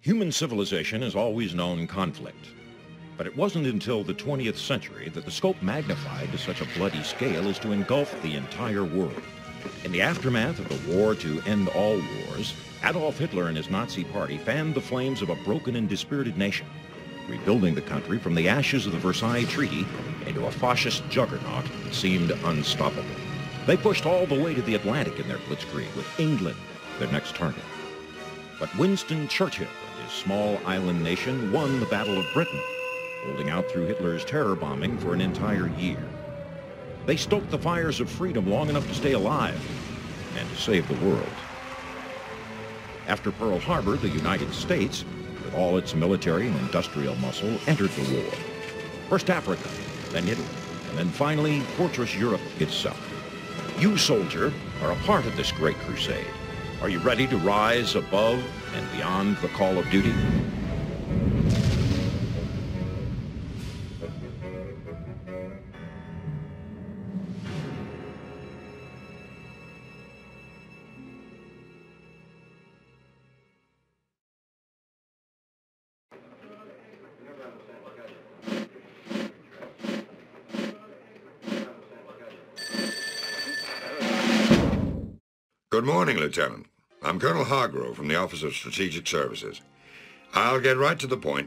Human civilization has always known conflict. But it wasn't until the 20th century that the scope magnified to such a bloody scale as to engulf the entire world. In the aftermath of the war to end all wars, Adolf Hitler and his Nazi party fanned the flames of a broken and dispirited nation, rebuilding the country from the ashes of the Versailles Treaty into a fascist juggernaut that seemed unstoppable. They pushed all the way to the Atlantic in their blitzkrieg, with England their next target. But Winston Churchill and his small island nation won the Battle of Britain, holding out through Hitler's terror bombing for an entire year. They stoked the fires of freedom long enough to stay alive and to save the world. After Pearl Harbor, the United States, with all its military and industrial muscle, entered the war. First Africa, then Italy, and then finally Fortress Europe itself. You, soldier, are a part of this great crusade. Are you ready to rise above and beyond the call of duty? Good morning, Lieutenant. I'm Colonel Hargrove from the Office of Strategic Services. I'll get right to the point.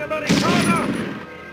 Amerikaner!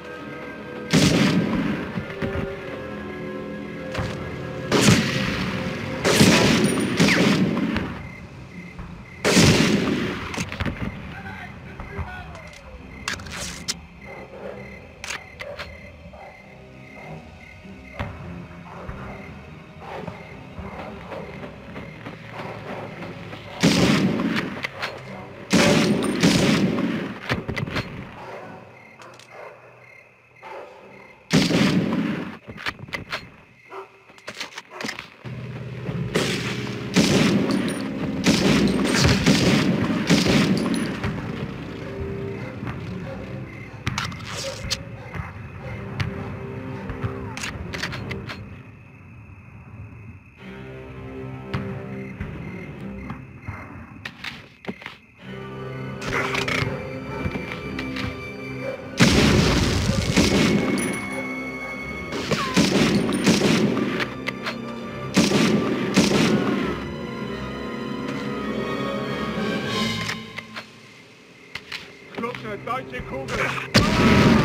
Deutsche Kugel!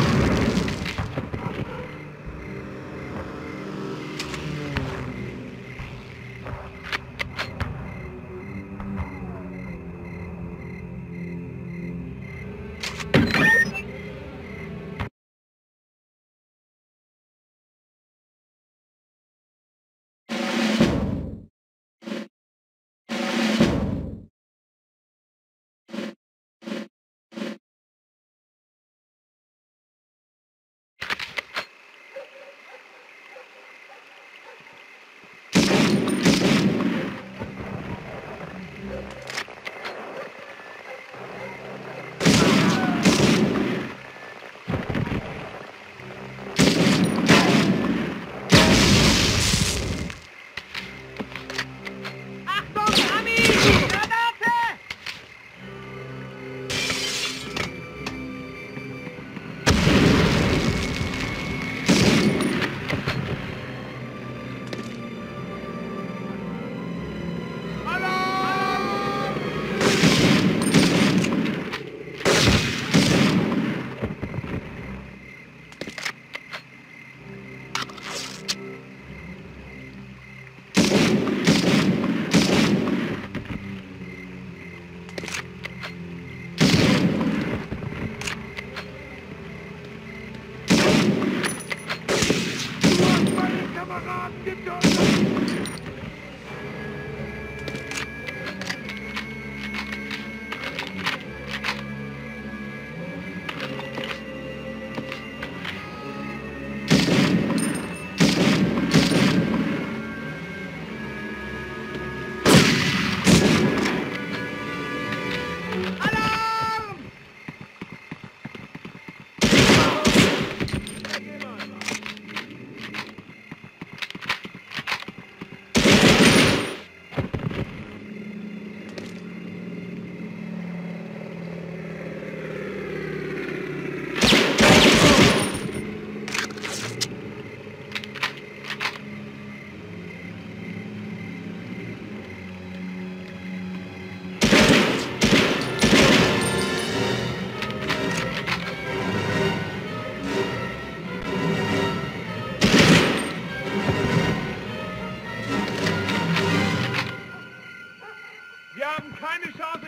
Wir haben keine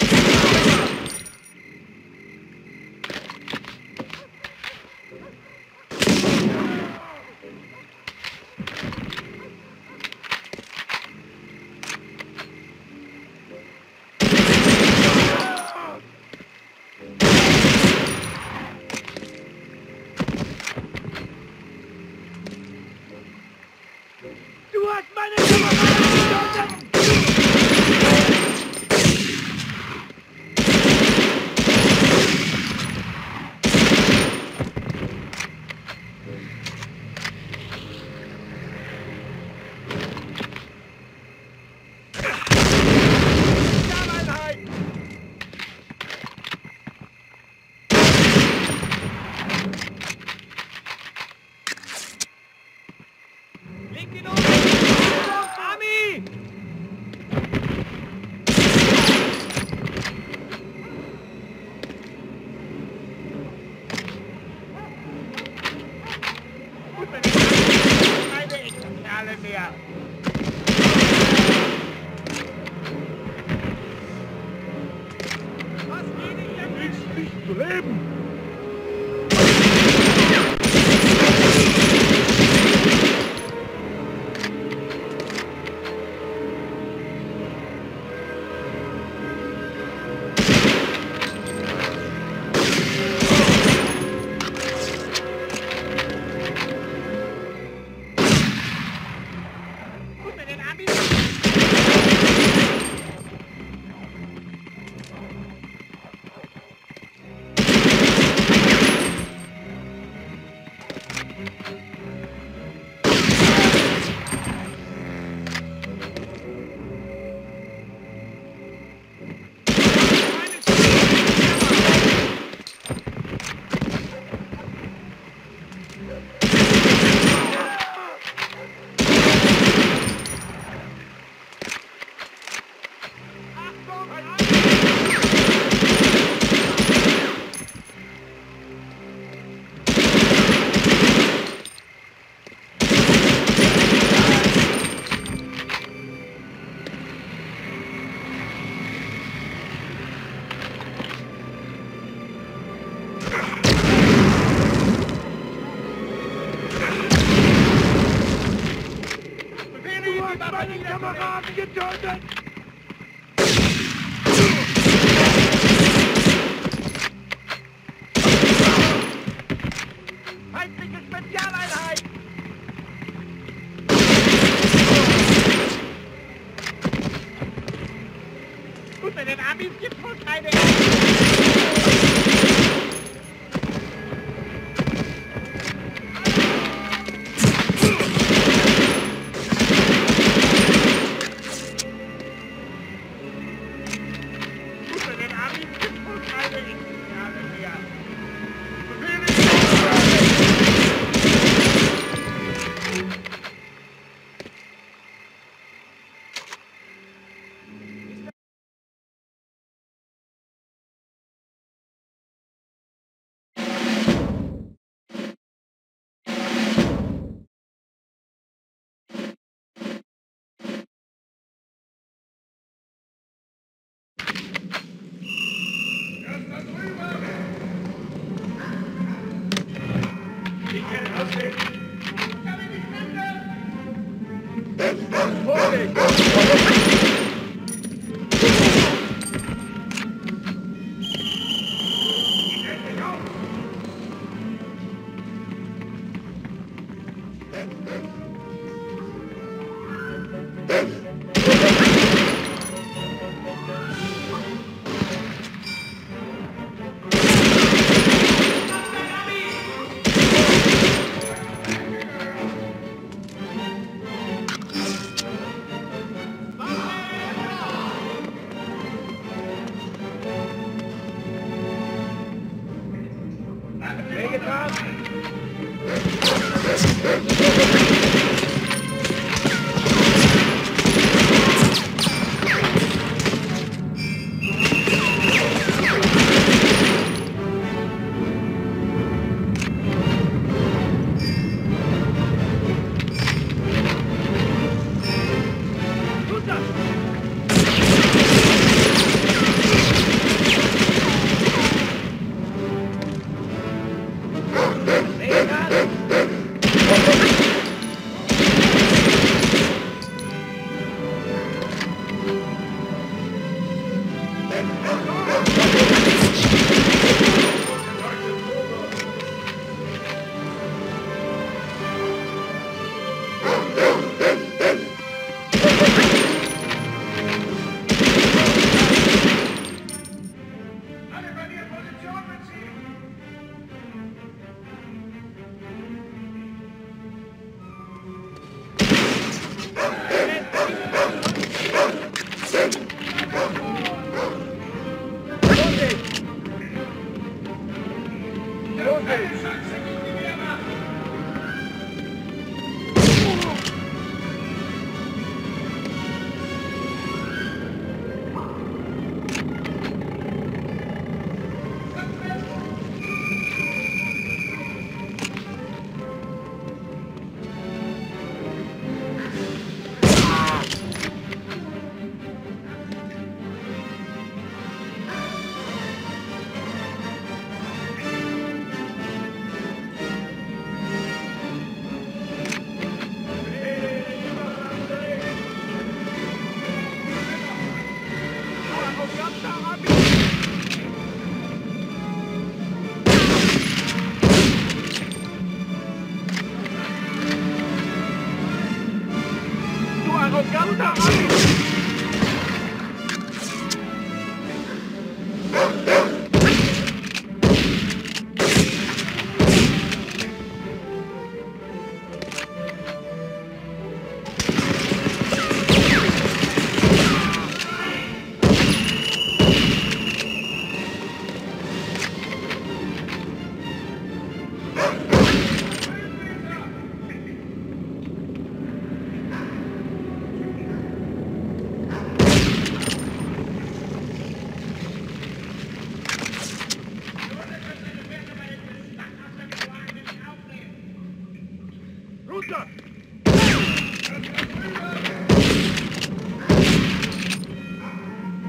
Chance. Du hast meine Kamera! geben! Meine Kameraden getötet! Feindliche Spezialeinheit! Gut, bei den Amis gibt's wohl keine...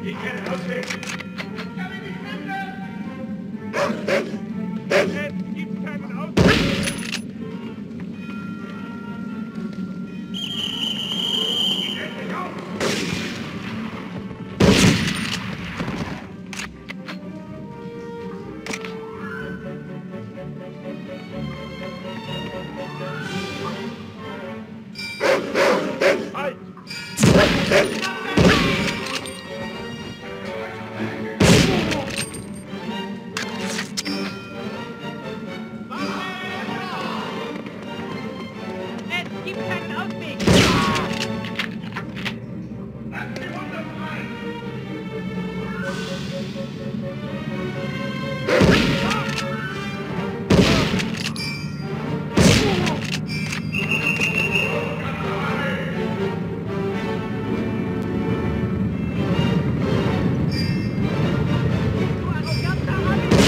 Es gibt keinen Ausweg. Es gibt keinen Ausweg. Du arroganter Ami!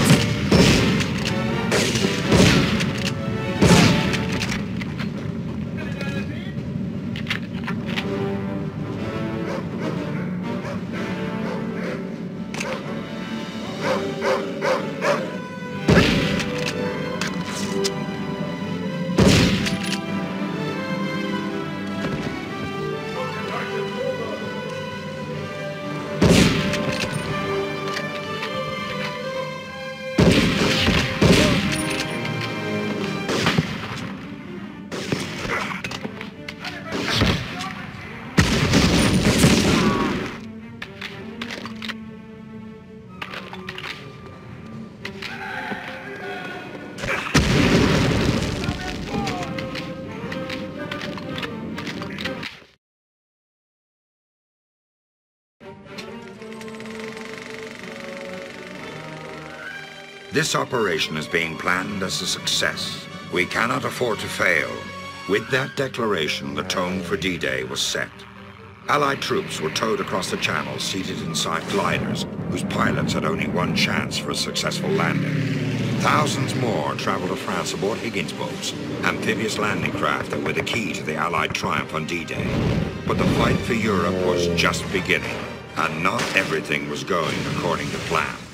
This operation is being planned as a success. We cannot afford to fail. With that declaration, the tone for D-Day was set. Allied troops were towed across the Channel, seated inside gliders, whose pilots had only one chance for a successful landing. Thousands more traveled to France aboard Higgins boats, amphibious landing craft that were the key to the Allied triumph on D-Day. But the fight for Europe was just beginning, and not everything was going according to plan.